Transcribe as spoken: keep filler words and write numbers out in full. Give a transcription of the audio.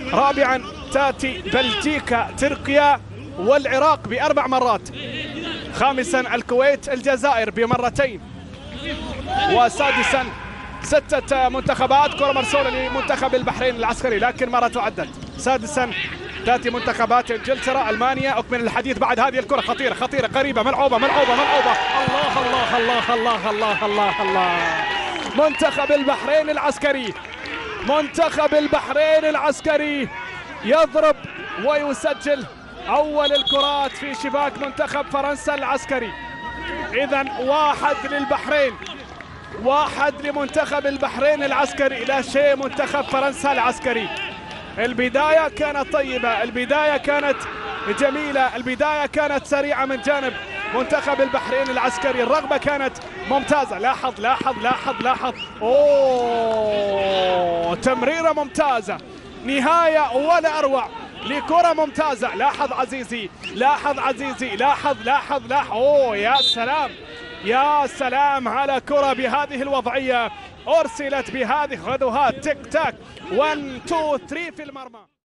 رابعا تأتي بلجيكا تركيا والعراق بأربع مرات. خامسا الكويت الجزائر بمرتين. وسادسا ستة منتخبات، كرة مرسولة لمنتخب البحرين العسكري لكن مرة تعدت. سادسا تأتي منتخبات انجلترا المانيا. أكمل الحديث بعد هذه الكرة خطيرة خطيرة قريبة ملعوبة ملعوبة ملعوبة. الله الله الله الله الله الله الله. منتخب البحرين العسكري منتخب البحرين العسكري يضرب ويسجل أول الكرات في شباك منتخب فرنسا العسكري. إذا واحد للبحرين، واحد لمنتخب البحرين العسكري، لا شيء منتخب فرنسا العسكري. البداية كانت طيبة، البداية كانت جميلة، البداية كانت سريعة من جانب منتخب البحرين العسكري، الرغبة كانت ممتازة. لاحظ لاحظ لاحظ لاحظ أوه تمريرة ممتازة، نهاية ولا أروع لكرة ممتازة. لاحظ عزيزي لاحظ عزيزي لاحظ لاحظ لاحظ أوه يا سلام يا سلام على كرة بهذه الوضعية أرسلت بهذه غدوهات تيك تاك واحد اثنين ثلاثة في المرمى.